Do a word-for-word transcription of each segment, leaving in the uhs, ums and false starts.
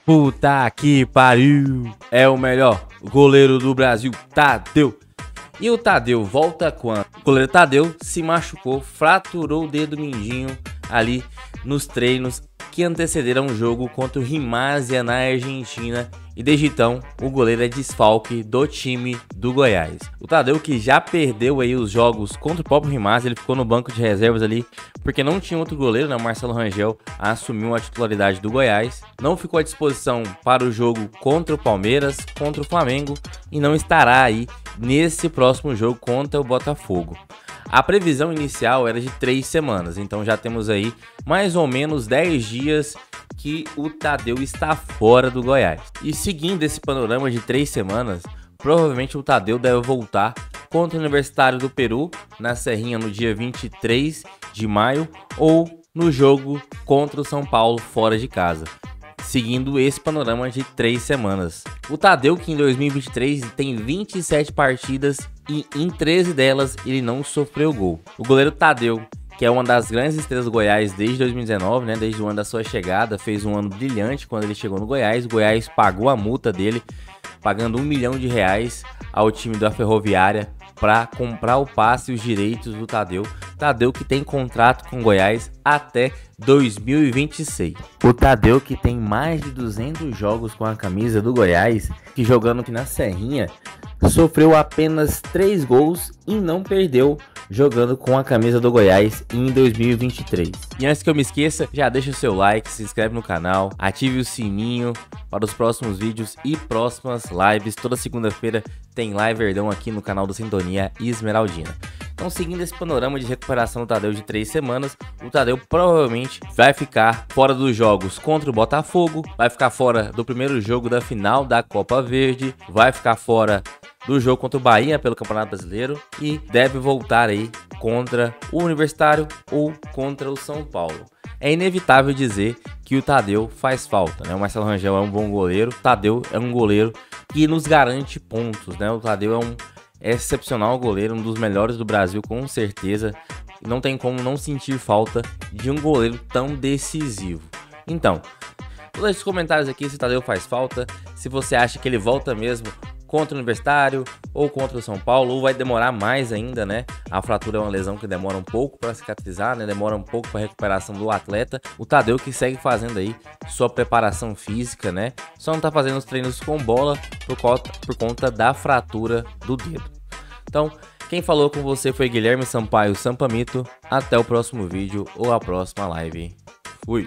Puta que pariu! É o melhor goleiro do Brasil, Tadeu. E o Tadeu volta quando? O goleiro Tadeu se machucou, fraturou o dedo mindinho ali nos treinos que antecederam o jogo contra o Rimásia na Argentina. E desde então, o goleiro é desfalque do time do Goiás. O Tadeu, que já perdeu aí os jogos contra o próprio Rimásia, ele ficou no banco de reservas ali, porque não tinha outro goleiro, né? O Marcelo Rangel assumiu a titularidade do Goiás. Não ficou à disposição para o jogo contra o Palmeiras, contra o Flamengo, e não estará aí nesse próximo jogo contra o Botafogo. A previsão inicial era de três semanas, então já temos aí mais ou menos dez dias que o Tadeu está fora do Goiás. E seguindo esse panorama de três semanas, provavelmente o Tadeu deve voltar contra o Universitário do Peru, na Serrinha, no dia vinte e três de maio, ou no jogo contra o São Paulo fora de casa. Seguindo esse panorama de três semanas. O Tadeu, que em dois mil e vinte e três tem vinte e sete partidas e em treze delas ele não sofreu gol. O goleiro Tadeu, que é uma das grandes estrelas do Goiás desde dois mil e dezenove, né, desde o ano da sua chegada, fez um ano brilhante quando ele chegou no Goiás. O Goiás pagou a multa dele, pagando um milhão de reais ao time da Ferroviária para comprar o passe e os direitos do Tadeu. Tadeu, que tem contrato com o Goiás até dois mil e vinte e seis. O Tadeu, que tem mais de duzentos jogos com a camisa do Goiás, que jogando aqui na Serrinha, sofreu apenas três gols e não perdeu jogando com a camisa do Goiás em dois mil e vinte e três. E antes que eu me esqueça, já deixa o seu like, se inscreve no canal, ative o sininho para os próximos vídeos e próximas lives. Toda segunda-feira tem live Verdão aqui no canal do Sintonia Esmeraldina. Então, seguindo esse panorama de recuperação do Tadeu de três semanas, o Tadeu provavelmente vai ficar fora dos jogos contra o Botafogo, vai ficar fora do primeiro jogo da final da Copa Verde, vai ficar fora do jogo contra o Bahia pelo Campeonato Brasileiro e deve voltar aí contra o Universitário ou contra o São Paulo. É inevitável dizer que o Tadeu faz falta, né? O Marcelo Rangel é um bom goleiro, o Tadeu é um goleiro que nos garante pontos, né? O Tadeu é um excepcional goleiro, um dos melhores do Brasil com certeza. Não tem como não sentir falta de um goleiro tão decisivo. Então, deixe os comentários aqui se o Tadeu faz falta, se você acha que ele volta mesmo contra o Universitário ou contra o São Paulo, ou vai demorar mais ainda, né? A fratura é uma lesão que demora um pouco para cicatrizar, né? Demora um pouco para a recuperação do atleta. O Tadeu, que segue fazendo aí sua preparação física, né? Só não tá fazendo os treinos com bola por conta, por conta da fratura do dedo. Então, quem falou com você foi Guilherme Sampaio Sampamito. Até o próximo vídeo ou a próxima live. Fui!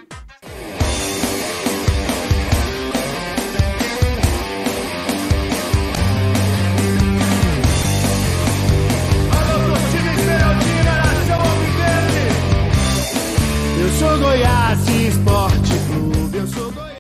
Goiás.